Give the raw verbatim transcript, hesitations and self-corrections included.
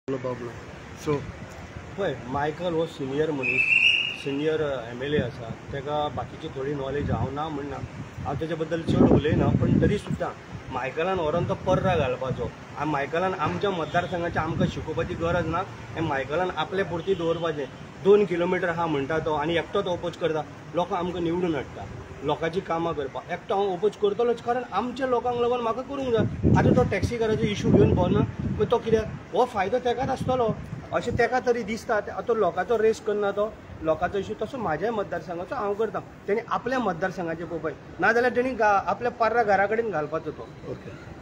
problem so पळय Michael हो senior मनीस सिनियर एम एल ए आसा ताका बाकीची थोडी नॉलेज हांव ना म्हणना हांव तेजे बद्दल चड उलयना पण तरी सुद्दां मायकलान व्हरोन तो पर्रा घालपाचो आनी मायकलान आमच्या मतदारसंघाचें आमकां शिकोवपाची गरज ना हें मायकलान आपले पुरती दवरपाचें दोन किलोमिटर हा म्हणटा तो आनी एकटोच ओपोज करता लोकां आमकां निवडून हाडटा लोकांची कामां करपाक एकटो हांव ओपोज करतलोच कारण आमच्या लोकांक लागून म्हाका करूंक जाय आतां तो टॅक्सीकाराचो इशू घेवन भोवना मागीर तो कित्याक हो फायदो तेकाच आसतलो अशें ताका तरी दिसता आतां लोकांचो रेस करना तो लोकांचो इशू तसो म्हाज्या मतदारसंघाचो हांव करता तेणी आपल्या मतदारसंघाचें पळोवपाक नाजाल्यार तेणी आपल्या पार्रा घरा कडेन घालपाचो तो ओके